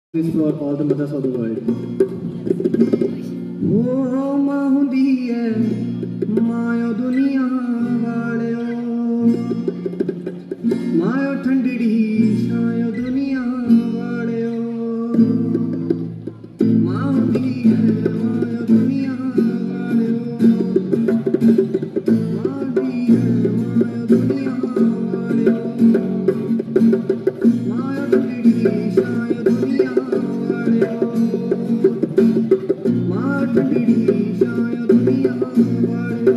This for all the mothers of the world. Oh, माँ हुंदी है मायो दुनिया वालियो, मायो ठंडड़ी छायो दुनिया वालियो, माँ हुंदी है मायो दुनिया वालियो, माँ हुंदी है मायो दुनिया वालियो, मायो ठंडड़ी छायो दुनिया वालियो, माँ ठंडड़ी छायो दुनिया वालियो,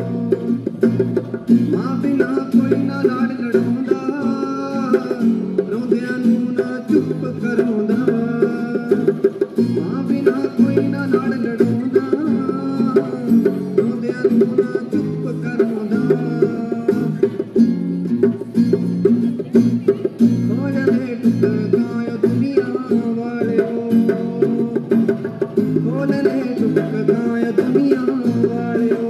माँ बिना कोई ना लाड लड़ाउंदा, रोंदियां नूं ना चुप कराउंदा, माँ बिना कोई ना लाड लड़ाउंदा, रोंदियां नूं ना चुप कराउंदा, हो जांदे टुक गायो दुनिया वालियो, खोलने टुक गायो दुनिया वालियो,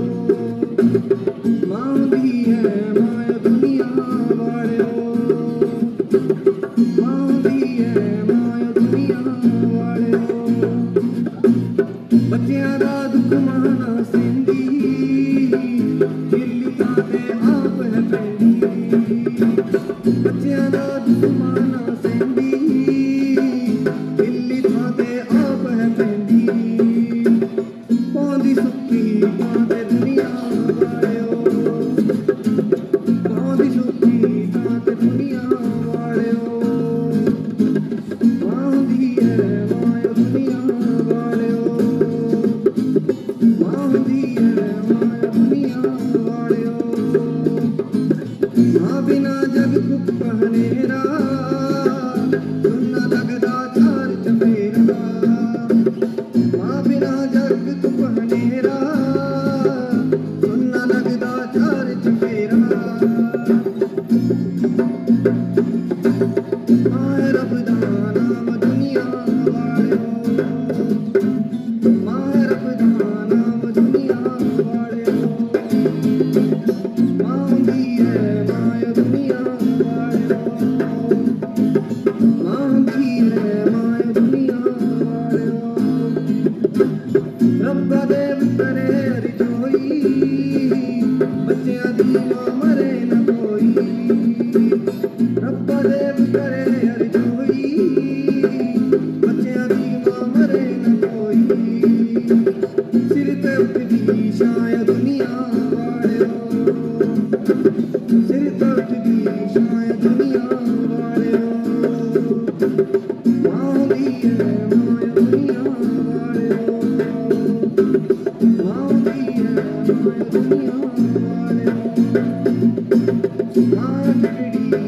माँ हुंदी है मायो दुनिया वालियो, माँ हुंदी है मायो दुनिया वालियो, बच्चियां दा दुख मां ना सहिंदी, दिल्ली थां ते आप है पैंदी, बच्चियां दा दुख मां ना सहिंदी, दिल्ली थां ते आप है पैंदी, पौंदी सुक्की थां ते दुनिया वालियो, पौंदी सुक्की थां ते दुनिया वालियो, माँ हुंदी है मायो दुनिया वालियो, माँ हुंदी है मायो दुनिया वालियो, माँ बिना जग कुप हनेरा, सुनना लगदा चार चफेरा, माँ बिना जग कुप हनेरा, सुनना लगदा चार चफेरा, माँ रब दा नाम दुनिया वालियो, माँ रब दा नाम दुनिया वालियो, माँ हुंदी है मायो दुनिया वालियो, माँ हुंदी है मायो दुनिया वालियो, रब्बा देव करे रजोई, बच्चियां दी मां मरे न कोई, रब्बा देव करे रजोई, बच्चियां दी मां मरे न कोई, सिर ते उठदी छाया दुनिया वालियो, सिर ते उठदी छाया दुनिया वालियो, माँ हुंदी है मायो दुनिया वालियो, माँ हुंदी है मायो दुनिया वालियो, माँ ठंडड़ी